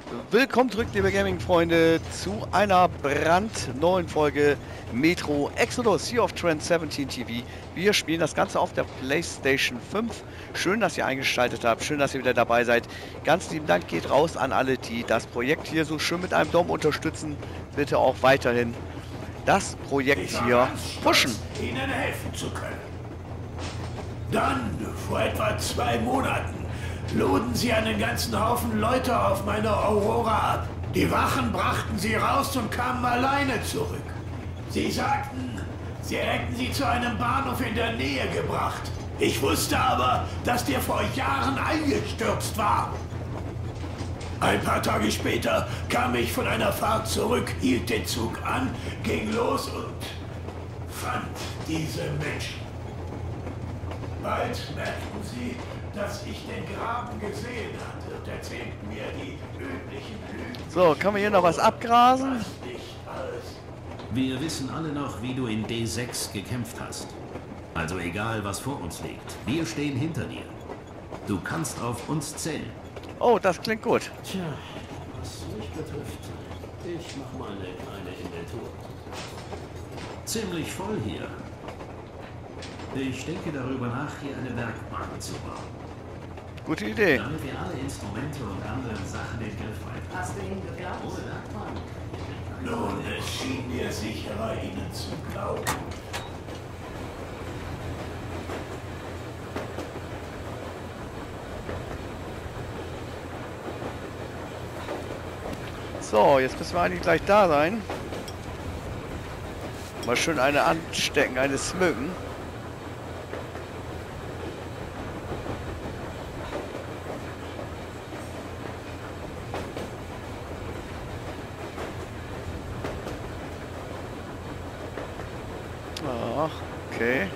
Willkommen zurück, liebe Gaming-Freunde, zu einer brandneuen Folge Metro Exodus Sea of Trance 17 TV. Wir spielen das Ganze auf der PlayStation 5. Schön, dass ihr eingeschaltet habt, schön, dass ihr wieder dabei seid. Ganz lieben Dank geht raus an alle, die das Projekt hier so schön mit einem Daumen unterstützen. Bitte auch weiterhin das Projekt hier pushen. Ihnen helfen zu können. Dann, vor etwa 2 Monaten, luden sie einen ganzen Haufen Leute auf meine Aurora ab. Die Wachen brachten sie raus und kamen alleine zurück. Sie sagten, sie hätten sie zu einem Bahnhof in der Nähe gebracht. Ich wusste aber, dass der vor Jahren eingestürzt war. Ein paar Tage später kam ich von einer Fahrt zurück, hielt den Zug an, ging los und fand diese Menschen. Bald merkten sie, dass ich den Graben gesehen hatte und erzählten mir die üblichen Lügen. So, kann man hier noch was abgrasen? Wir wissen alle noch, wie du in D6 gekämpft hast. Also egal, was vor uns liegt. Wir stehen hinter dir. Du kannst auf uns zählen. Oh, das klingt gut. Tja, was mich betrifft, ich mach mal eine kleine Inventur. Ziemlich voll hier. Ich denke darüber nach, hier eine Werkbank zu bauen. Gute Idee. Damit wir alle Instrumente und andere Sachen in Griff halten. Hast du ihm geglaubt? Ohne Werkbank. Nun, es schien mir sicherer, ihnen zu glauben. So, jetzt müssen wir eigentlich gleich da sein. Mal schön eine anstecken, eine smoken. Ach, okay.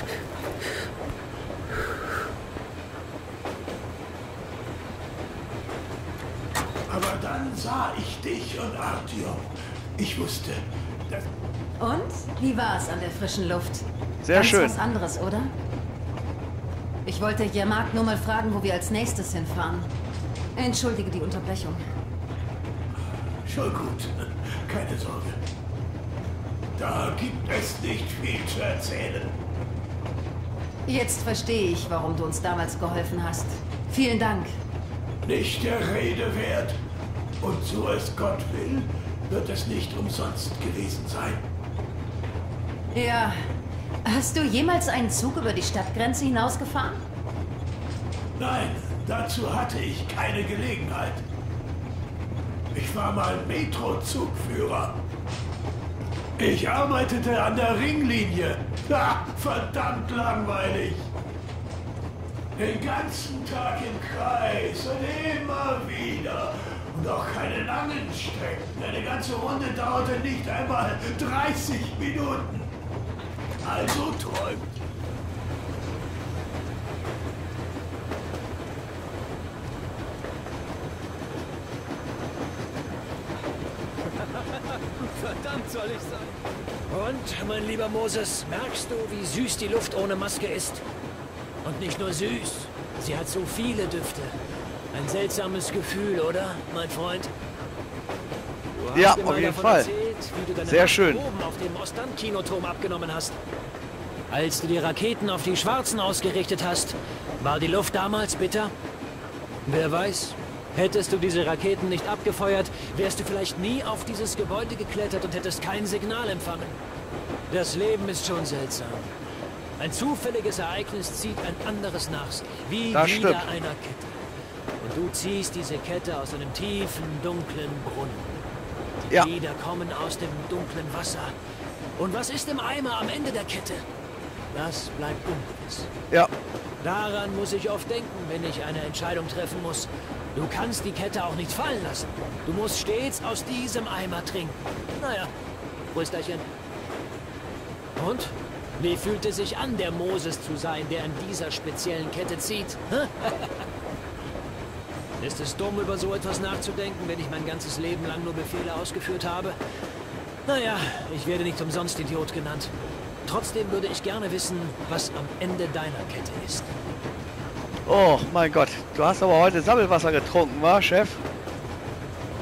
Aber dann sah ich dich und Artyom. Ich wusste, dass... Und? Wie war es an der frischen Luft? Sehr Ganz schön. was anderes, oder? Ich wollte Jermak nur mal fragen, wo wir als nächstes hinfahren. Entschuldige die Unterbrechung. Schon gut, keine Sorge. Da gibt es nicht viel zu erzählen. Jetzt verstehe ich, warum du uns damals geholfen hast. Vielen Dank. Nicht der Rede wert. Und so es Gott will, wird es nicht umsonst gewesen sein. Ja. Hast du jemals einen Zug über die Stadtgrenze hinausgefahren? Nein, dazu hatte ich keine Gelegenheit. Ich war mal Metro-Zugführer. Ich arbeitete an der Ringlinie. Ha, verdammt langweilig. Den ganzen Tag im Kreis und immer wieder. Und auch keine langen Strecken. Eine ganze Runde dauerte nicht einmal 30 Minuten. Also träumt. Verdammt soll ich sein. Und, mein lieber Moses, merkst du, wie süß die Luft ohne Maske ist? Und nicht nur süß, sie hat so viele Düfte. Ein seltsames Gefühl, oder, mein Freund? Du Ja, hast mir auf mal jeden davon Fall. erzählt, wie du deine Sehr Macht schön. oben auf dem Ostan-Kinoturm abgenommen hast. Als du die Raketen auf die Schwarzen ausgerichtet hast, war die Luft damals bitter? Wer weiß, hättest du diese Raketen nicht abgefeuert, wärst du vielleicht nie auf dieses Gebäude geklettert und hättest kein Signal empfangen. Das Leben ist schon seltsam. Ein zufälliges Ereignis zieht ein anderes nach sich, wie Das wieder stimmt. einer Kette. Und du ziehst diese Kette aus einem tiefen, dunklen Brunnen. Die Ja. Lieder kommen aus dem dunklen Wasser. Und was ist im Eimer am Ende der Kette? Das bleibt ungewiss. Ja, Daran muss ich oft denken, wenn ich eine Entscheidung treffen muss. Du kannst die Kette auch nicht fallen lassen. Du musst stets aus diesem Eimer trinken. Naja, Prösterchen. Und? Wie fühlt es sich an, der Moses zu sein, der an dieser speziellen Kette zieht? Hä? Ist es dumm, über so etwas nachzudenken, wenn ich mein ganzes Leben lang nur Befehle ausgeführt habe? Naja, ich werde nicht umsonst Idiot genannt. Trotzdem würde ich gerne wissen, was am Ende deiner Kette ist. Oh mein Gott, du hast aber heute Sammelwasser getrunken, wa, Chef?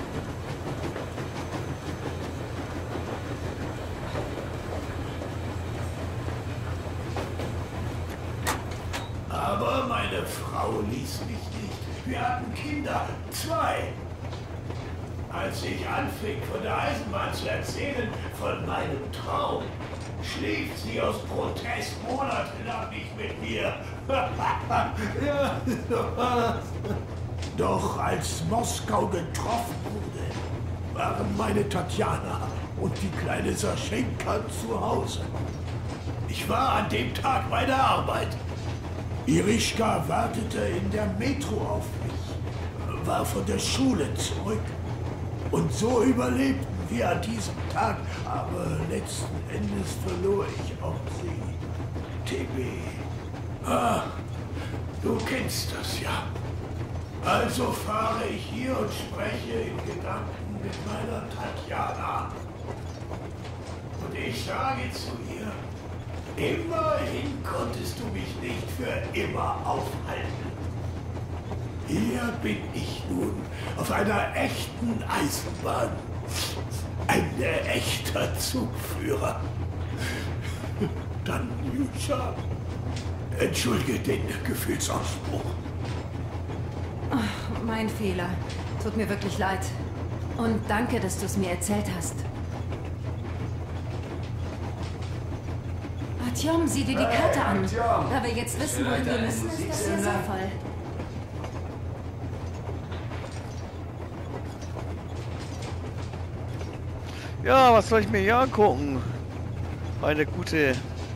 Frau ließ mich nicht. Wir hatten Kinder, 2. Als ich anfing, von der Eisenbahn zu erzählen, von meinem Traum, schlief sie aus Protest monatelang nicht mit mir. Ja, doch als Moskau getroffen wurde, waren meine Tatjana und die kleine Saschenka zu Hause. Ich war an dem Tag bei der Arbeit. Irischka wartete in der Metro auf mich, war von der Schule zurück. Und so überlebten wir an diesem Tag, aber letzten Endes verlor ich auch sie. TB. Ah, du kennst das ja. Also fahre ich hier und spreche in Gedanken mit meiner Tatjana. Und ich sage zu ihr, immerhin konntest du mich nicht für immer aufhalten. Hier bin ich nun auf einer echten Eisenbahn. Ein echter Zugführer. Dann, Juscha, entschuldige den Gefühlsausbruch. Oh, mein Fehler. Tut mir wirklich leid. Und danke, dass du es mir erzählt hast. Artyom, sieh dir die Karte an. Da wir jetzt wissen, wohin wir müssen, ist das sehr sinnvoll. Ja, was soll ich mir hier angucken? Meine gute...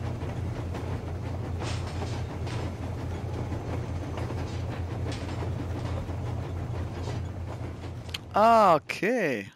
Ah, okay.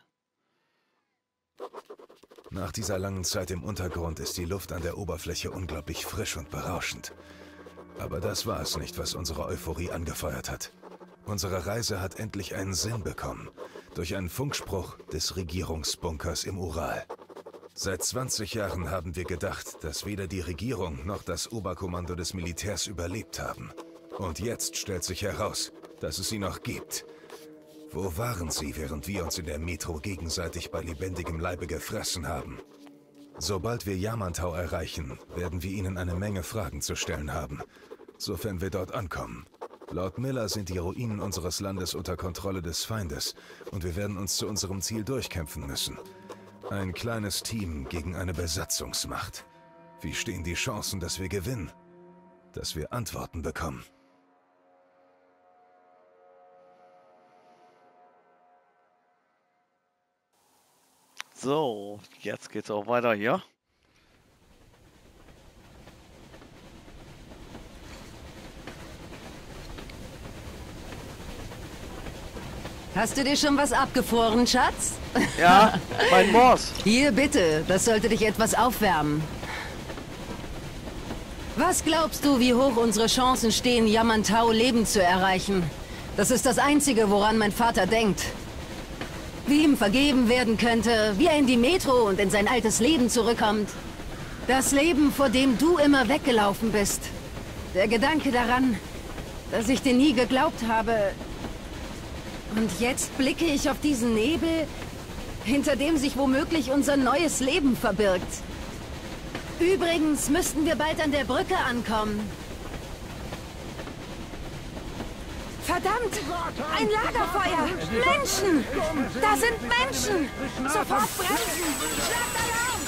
Nach dieser langen Zeit im Untergrund ist die Luft an der Oberfläche unglaublich frisch und berauschend. Aber das war es nicht, was unsere Euphorie angefeuert hat. Unsere Reise hat endlich einen Sinn bekommen. Durch einen Funkspruch des Regierungsbunkers im Ural. Seit 20 Jahren haben wir gedacht, dass weder die Regierung noch das Oberkommando des Militärs überlebt haben. Und jetzt stellt sich heraus, dass es sie noch gibt. Wo waren sie, während wir uns in der Metro gegenseitig bei lebendigem Leibe gefressen haben? Sobald wir Yamantau erreichen, werden wir ihnen eine Menge Fragen zu stellen haben, sofern wir dort ankommen. Laut Miller sind die Ruinen unseres Landes unter Kontrolle des Feindes und wir werden uns zu unserem Ziel durchkämpfen müssen. Ein kleines Team gegen eine Besatzungsmacht. Wie stehen die Chancen, dass wir gewinnen? Dass wir Antworten bekommen? So, jetzt geht's auch weiter hier. Hast du dir schon was abgefroren, Schatz? Ja, mein Boss. Hier, bitte. Das sollte dich etwas aufwärmen. Was glaubst du, wie hoch unsere Chancen stehen, Yamantau lebend zu erreichen? Das ist das Einzige, woran mein Vater denkt. Wie ihm vergeben werden könnte, wie er in die Metro und in sein altes Leben zurückkommt. Das Leben, vor dem du immer weggelaufen bist. Der Gedanke daran, dass ich dir nie geglaubt habe. Und jetzt blicke ich auf diesen Nebel, hinter dem sich womöglich unser neues Leben verbirgt. Übrigens müssten wir bald an der Brücke ankommen. Verdammt! Ein Lagerfeuer! Menschen! Da sind Menschen! Sofort bremsen! Schlagt Alarm!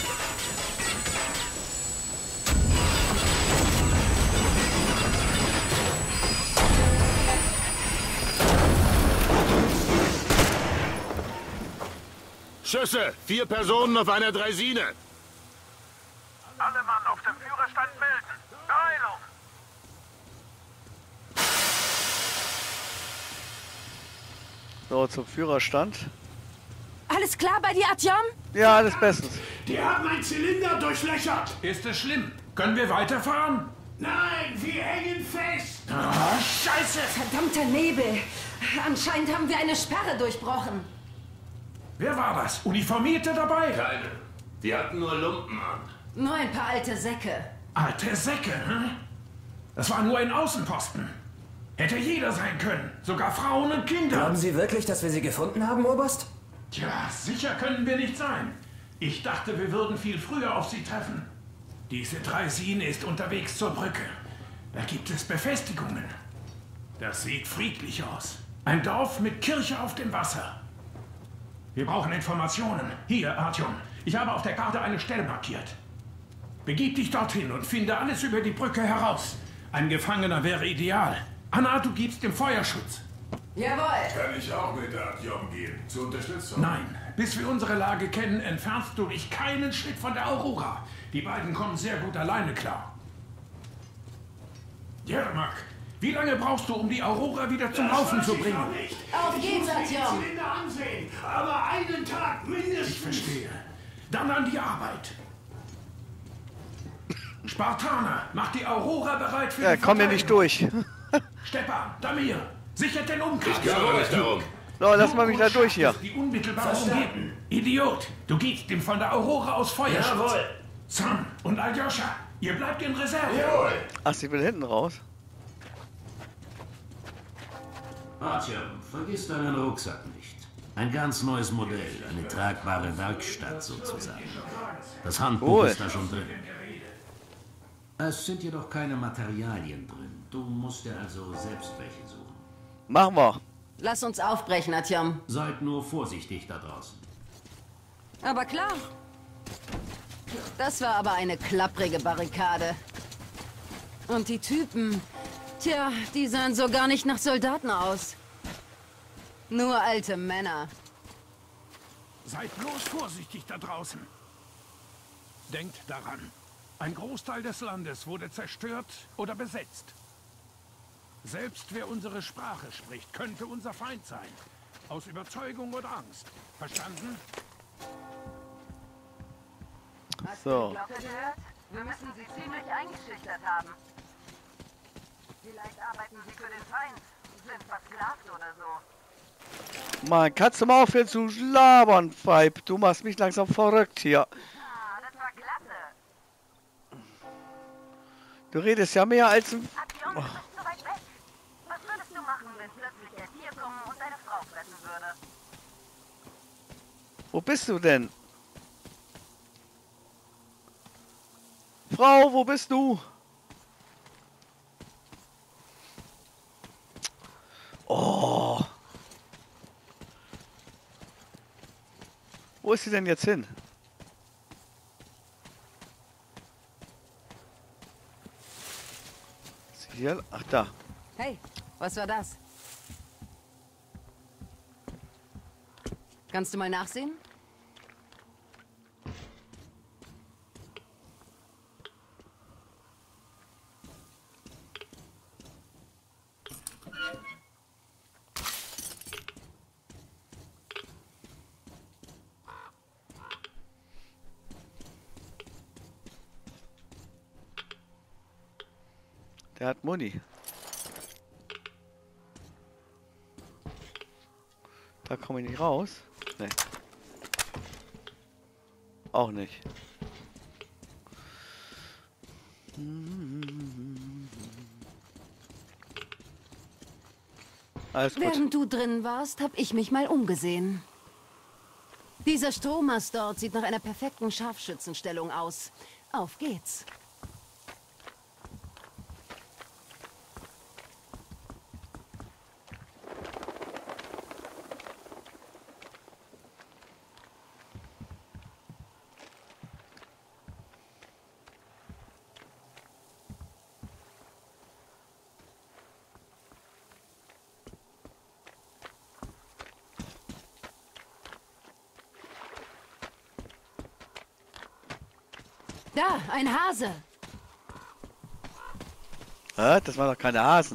Schüsse! 4 Personen auf einer Draisine! Alle Mann auf dem Führerstand melden! Beeilung! So, zum Führerstand. Alles klar bei dir, Artyom? Ja, alles bestens. Die haben einen Zylinder durchlöchert. Ist es schlimm? Können wir weiterfahren? Nein, wir hängen fest. Ah, Scheiße! Verdammter Nebel! Anscheinend haben wir eine Sperre durchbrochen. Wer war das? Uniformierte dabei? Keine. Die hatten nur Lumpen an. Nur ein paar alte Säcke. Alte Säcke, hm? Das war nur ein Außenposten. Hätte jeder sein können. Sogar Frauen und Kinder. Glauben Sie wirklich, dass wir sie gefunden haben, Oberst? Tja, sicher können wir nicht sein. Ich dachte, wir würden viel früher auf sie treffen. Diese Draisine ist unterwegs zur Brücke. Da gibt es Befestigungen. Das sieht friedlich aus. Ein Dorf mit Kirche auf dem Wasser. Wir brauchen Informationen. Hier, Artyom. Ich habe auf der Karte eine Stelle markiert. Begib dich dorthin und finde alles über die Brücke heraus. Ein Gefangener wäre ideal. Anna, du gibst dem Feuerschutz. Jawohl. Kann ich auch mit Artyom gehen? Zur Unterstützung? Nein. Bis wir unsere Lage kennen, entfernst du dich keinen Schritt von der Aurora. Die beiden kommen sehr gut alleine klar. Jermak, wie lange brauchst du, um die Aurora wieder zum Laufen zu bringen? Auf geht's, Artyom. Zylinder ansehen, aber einen Tag mindestens. Ich verstehe. Dann an die Arbeit. Spartaner, mach die Aurora bereit für die komm ja nicht durch. Stepan, Damir, sichert den Umkreis. Ich kümmere mich darum. So, lass mal mich da durch hier. Die unmittelbar umgeben. Idiot, du gibst ihm von der Aurora aus Feuerschutz. Jawohl. Sam und Aljoscha, ihr bleibt in Reserve. Jawohl. Ach, sie will hinten raus. Artyom, vergiss deinen Rucksack nicht. Ein ganz neues Modell, eine tragbare Werkstatt sozusagen. Das Handbuch ist da schon drin. Es sind jedoch keine Materialien drin. Du musst dir also selbst welche suchen. Machen wir. Lass uns aufbrechen, Artyom. Seid nur vorsichtig da draußen. Aber klar. Das war aber eine klapprige Barrikade. Und die Typen, tja, die sahen so gar nicht nach Soldaten aus. Nur alte Männer. Seid bloß vorsichtig da draußen. Denkt daran, ein Großteil des Landes wurde zerstört oder besetzt. Selbst wer unsere Sprache spricht, könnte unser Feind sein. Aus Überzeugung oder Angst. Verstanden? So. Wir müssen sie ziemlich eingeschüchtert haben. Vielleicht arbeiten sie für den Feind, sind versklavt oder so. Mann, kannst du mal aufhören zu labern, Weib? Du machst mich langsam verrückt hier. Ah, das war klasse. Du redest ja mehr als ein... Artyom, du bist so weit weg. Was würdest du machen, wenn plötzlich der Tier kommen und deine Frau fressen würde? Wo bist du denn? Frau, wo bist du? Oh. Wo ist sie denn jetzt hin? Ist sie hier? Ach, da. Hey, was war das? Kannst du mal nachsehen? Der hat Muni. Da komme ich nicht raus. Nee. Auch nicht. Alles gut. Während du drin warst, habe ich mich mal umgesehen. Dieser Strommast dort sieht nach einer perfekten Scharfschützenstellung aus. Auf geht's. Da, ein Hase. Das waren doch keine Hasen.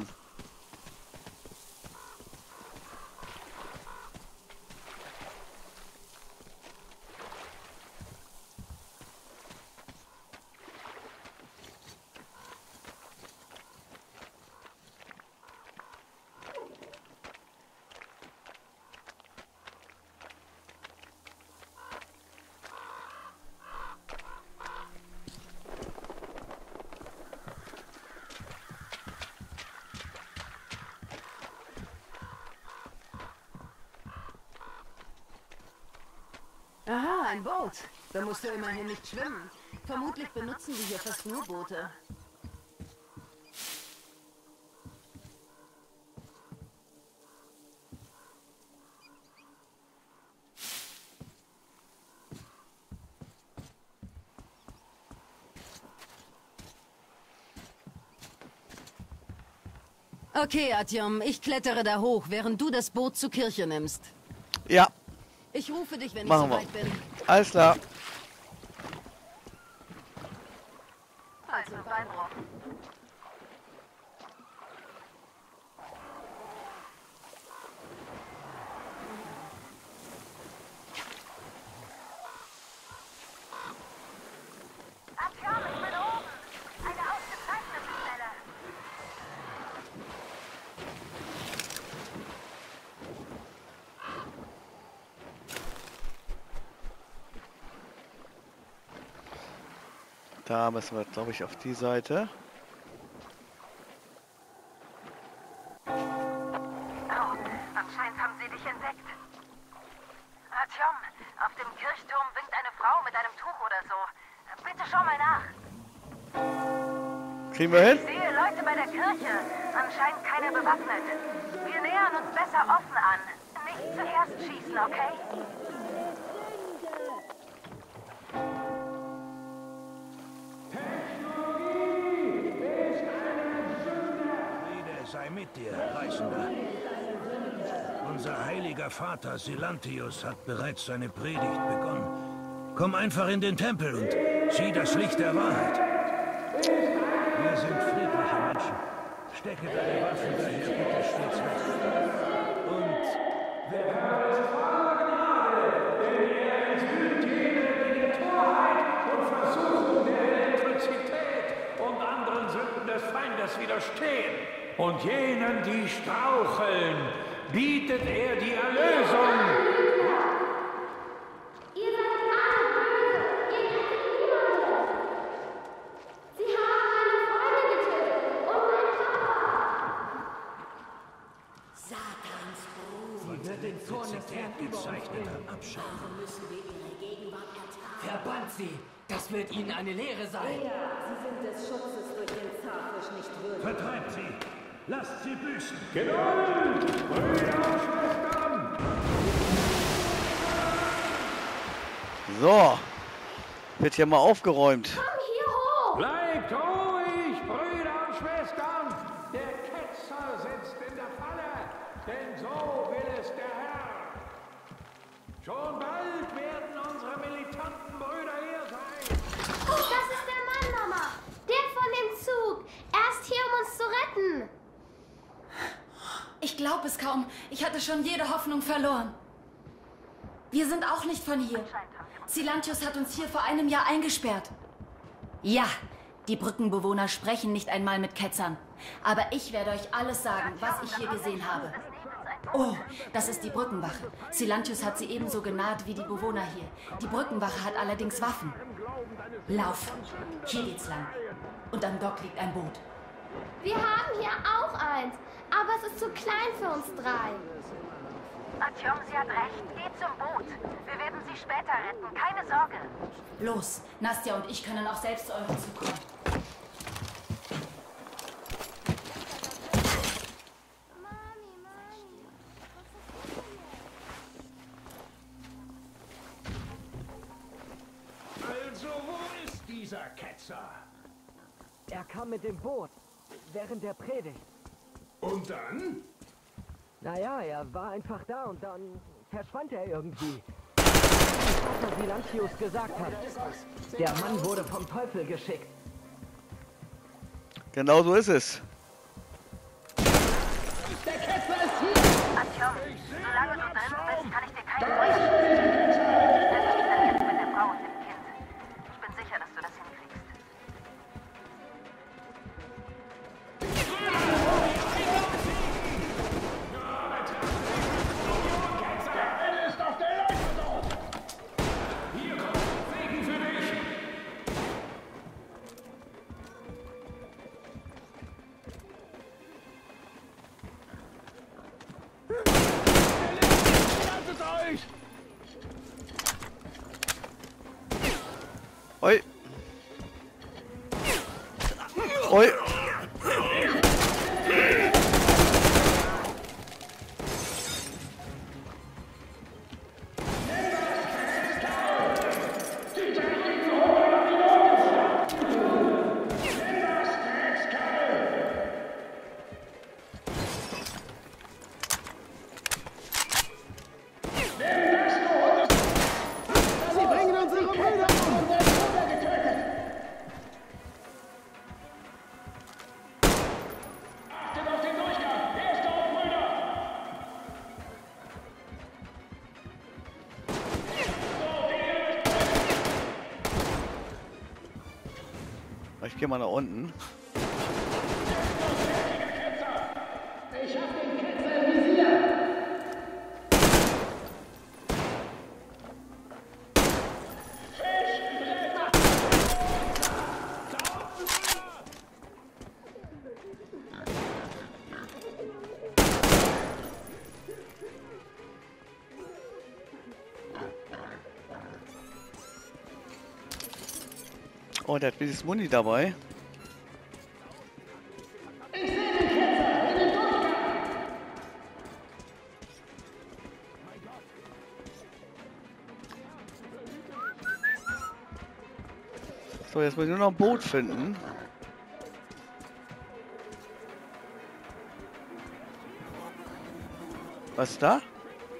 Aha, ein Boot. Da musst du immerhin nicht schwimmen. Vermutlich benutzen sie hier fast nur Boote. Okay, Artyom, ich klettere da hoch, während du das Boot zur Kirche nimmst. Ja. Ich rufe dich, wenn ich Machen soweit bin. Alles klar. Also Beinbruch. Artyom, ich bin oben. Eine ausgezeichnete Stelle. Da müssen wir, glaube ich, auf die Seite. Oh, anscheinend haben sie dich entdeckt. Artyom, auf dem Kirchturm winkt eine Frau mit einem Tuch oder so. Bitte schau mal nach. Kriegen wir hin? Ich sehe Leute bei der Kirche. Anscheinend keiner bewaffnet. Wir nähern uns besser offen an. Nicht zuerst schießen, okay? Sei mit dir, Reisender. Unser heiliger Vater Silantius hat bereits seine Predigt begonnen. Komm einfach in den Tempel und sieh das Licht der Wahrheit. Wir sind friedliche Menschen. Stecke deine Waffen daher bitte stets weg. Und wer Gottes Vater Gnade, denn er enthüllt jene, die der Torheit und Versuchung der Elektrizität und anderen Sünden des Feindes widerstehen. Und jenen, die straucheln, bietet er die Erlösung. Ihr seid alle böse. Ihr rettet niemanden. Sie haben meine Freunde getötet und meinen Papa. Satans Brut. Von der Elektrizität gezeichneter Abschau. Warum müssen wir ihre Gegenwart ertragen? Verbannt sie! Das wird ihnen eine Lehre sein. Ja, sie sind des Schutzes durch den Zahnfisch nicht würdig. Vertreibt sie! Lasst sie büßen! Geduld! Brüder und Schwestern! So. Wird hier mal aufgeräumt. Komm hier hoch! Bleibt ruhig, Brüder und Schwestern! Der Ketzer sitzt in der Falle, denn so will es der Herr. Schon bald werden unsere militanten Brüder hier sein. Das ist der Mann, Mama. Der von dem Zug. Er ist hier, um uns zu retten. Ich glaube es kaum. Ich hatte schon jede Hoffnung verloren. Wir sind auch nicht von hier. Silantius hat uns hier vor einem Jahr eingesperrt. Ja, die Brückenbewohner sprechen nicht einmal mit Ketzern. Aber ich werde euch alles sagen, was ich hier gesehen habe. Oh, das ist die Brückenwache. Silantius hat sie ebenso genaht wie die Bewohner hier. Die Brückenwache hat allerdings Waffen. Lauf. Hier geht's lang. Und am Dock liegt ein Boot. Wir haben hier auch eins. Aber es ist zu klein für uns drei. Artyom, sie hat recht. Geht zum Boot. Wir werden sie später retten. Keine Sorge. Los, Nastja und ich können auch selbst zu eurem Zug kommen. Also, wo ist dieser Ketzer? Er kam mit dem Boot während der Predigt. Und dann? Naja, er war einfach da und dann verschwand er irgendwie. Wie Vater Silantius gesagt hat, der Mann wurde vom Teufel geschickt. Genau so ist es. Der Ketzer ist hier! Artyom, solange du drin bist, kann ich dir keine Freude schenken. Setz dich dann jetzt mit der Frau und dem Kind. Ich bin sicher, dass du das hinkriegst. Oi. Oi. Ich gehe mal nach unten. Ich hab den Ketzer im Visier! Oh, der hat dieses Muni dabei. So, jetzt muss ich nur noch ein Boot finden. Was ist da?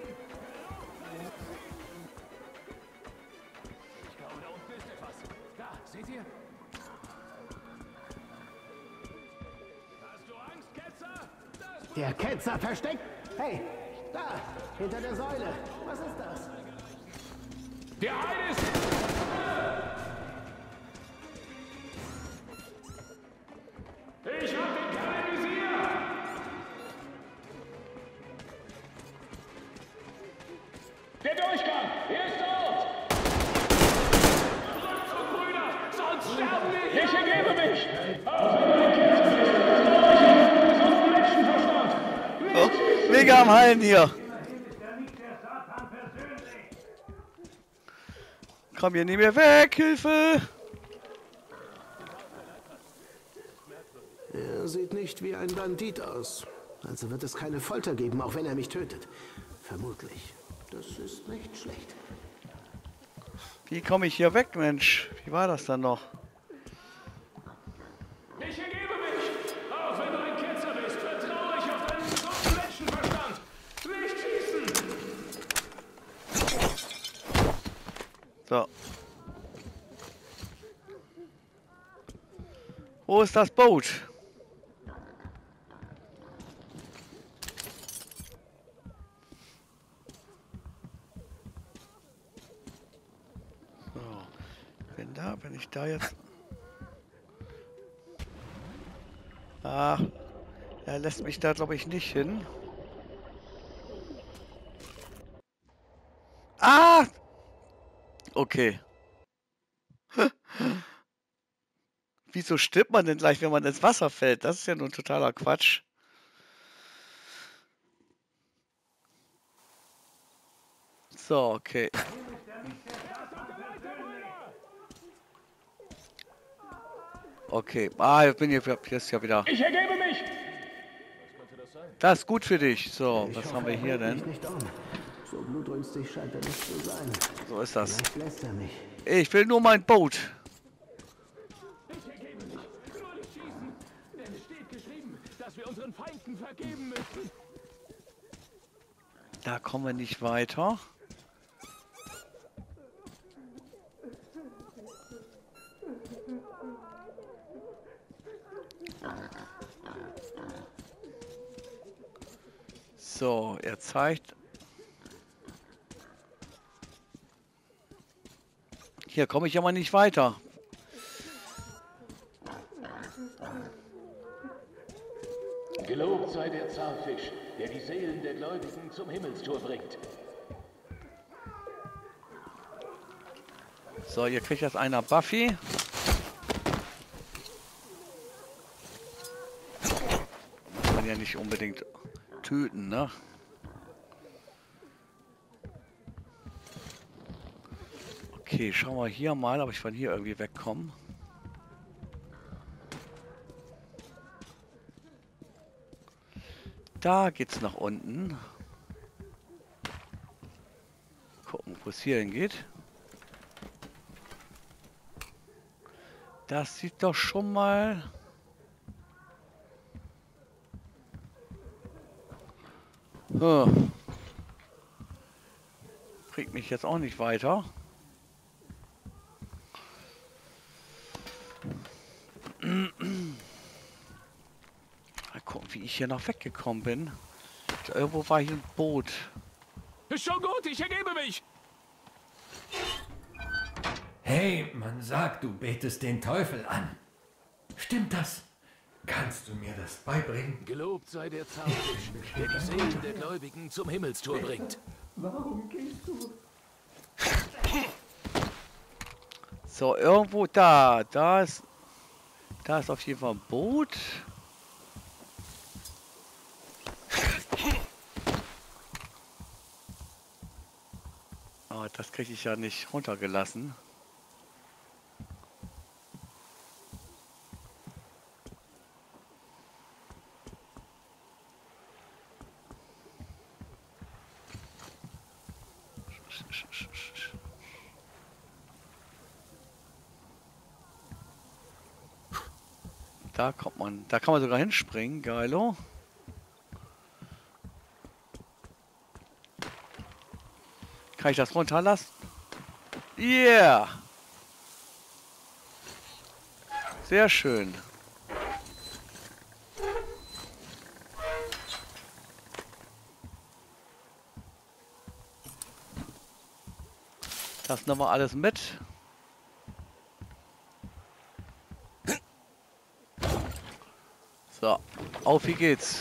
Der Ketzer versteckt. Hey, da, hinter der Säule. Was ist das? Der eine ist... Ich hab den Kerl im Visier! Der Durchgang! Hier ist Ort! Rückzug, Brüder! Sonst sterben wir hier! Ich ergebe mich! Auch wenn du ein Ketzer bist! Gesunden Menschenverstand! Oh, mega am Heilen hier! Komm hier nicht mehr weg! Hilfe! Er sieht nicht wie ein Bandit aus. Also wird es keine Folter geben, auch wenn er mich tötet. Vermutlich. Das ist nicht schlecht. Wie komme ich hier weg, Mensch? Wie war das dann noch? Ich ergebe mich! Auch wenn du ein Ketzer bist, vertraue ich auf deinen gesunden Menschenverstand! Nicht schießen! So. Wo ist das Boot? So. Wenn ich da jetzt... Ach, er lässt mich da, glaube ich, nicht hin. Ah! Okay. Wieso stirbt man denn gleich, wenn man ins Wasser fällt? Das ist ja nun totaler Quatsch. So, okay. Okay, jetzt bin ich jetzt ja wieder. Ich ergebe mich! Das ist gut für dich. So, was haben wir hier denn? So blutrünstig scheint er nicht zu sein. So ist das. Vielleicht lässt er mich. Ich will nur mein Boot. Ich ergebe mich. Nur nicht schießen. Denn es steht geschrieben, dass wir unseren Feinden vergeben müssen. Da kommen wir nicht weiter. So, er zeigt. Hier komme ich aber nicht weiter. Gelobt sei der Zahlfisch, der die Seelen der Gläubigen zum Himmelstor bringt. So, ihr kriegt jetzt einer Buffy. Muss man ja nicht unbedingt töten, ne? Okay, schauen wir hier mal, ob ich von hier irgendwie wegkomme. Da geht's nach unten. Gucken, wo es hier hingeht. Das sieht doch schon mal... Bringt mich jetzt auch nicht weiter. Mal gucken, wie ich hier noch weggekommen bin. Irgendwo war hier ein Boot. Ist schon gut, ich ergebe mich! Hey, man sagt, du betest den Teufel an. Stimmt das? Kannst du mir das beibringen? Gelobt sei der Zaunfisch, der die Seelen der Gläubigen zum Himmelstor bringt. Warum gehst du? So, irgendwo da. Da ist auf jeden Fall ein Boot. Aber das kriege ich ja nicht runtergelassen. Da kann man sogar hinspringen, geilo. Kann ich das runterlassen? Yeah! Sehr schön. Das nehmen wir alles mit. So, auf wie geht's.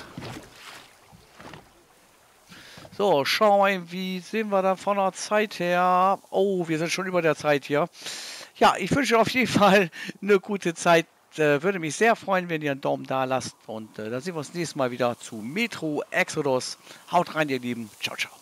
So, schauen wir mal, wie sehen wir da von der Zeit her? Oh, wir sind schon über der Zeit hier. Ja, ich wünsche auf jeden Fall eine gute Zeit. Würde mich sehr freuen, wenn ihr einen Daumen da lasst. Und dann sehen wir uns nächstes Mal wieder zu Metro Exodus. Haut rein, ihr Lieben. Ciao, ciao.